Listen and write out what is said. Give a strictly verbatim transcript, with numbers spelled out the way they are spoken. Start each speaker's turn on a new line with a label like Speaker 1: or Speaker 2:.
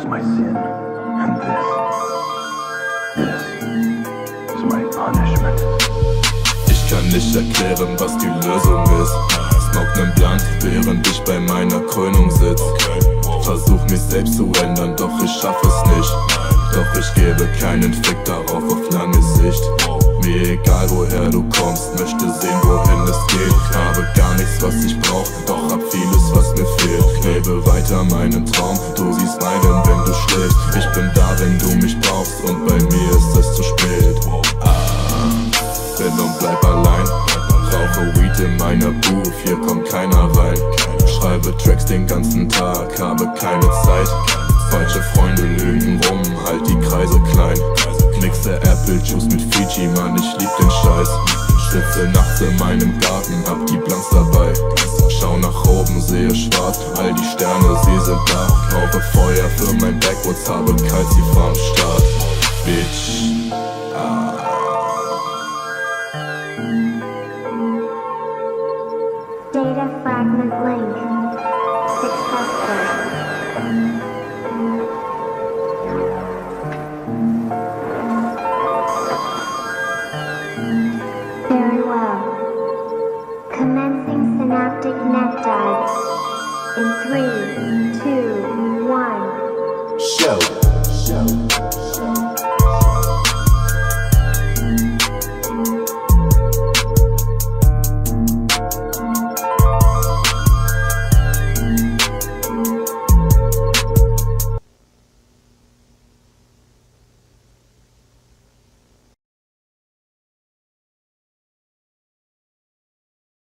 Speaker 1: was my sin, and this, this is my punishment.
Speaker 2: Ich kann nicht erklären, was die Lösung ist. Smoke nen Blunt, während ich bei meiner Krönung sitz. Versuch mich selbst zu ändern, doch ich schaff es nicht. Doch ich gebe keinen Fick darauf auf lange Sicht. Mir egal woher du kommst, möchte sehen wohin es geht. Habe gar nichts was ich brauch, doch hab vieles was mir fehlt. Lebe weiter meinen Traum, du siehst meinen wenn du schläfst. Ich bin da wenn du mich brauchst und bei mir ist es zu spät. Ah, bin und bleib allein, rauche Weed in meiner Booth, hier kommt keiner rein. Schreibe Tracks den ganzen Tag, habe keine Zeit. Falsche Freunde lügen rum, halt die Kreise klein. Mixe Apple Juice mit Fiji, Mann, ich lieb den Scheiß. Sitze nachts in meinem Garten, hab die Blunts dabei. Schau nach oben, sehe schwarz, all die Sterne, sie sind da. Brauche Feuer für mein Backwoods, habe Calcifer am Start. Bitch, ah.
Speaker 3: Data fragment link successful. Very well. Commencing synaptic net dive in three, two, one.
Speaker 2: Show. Show.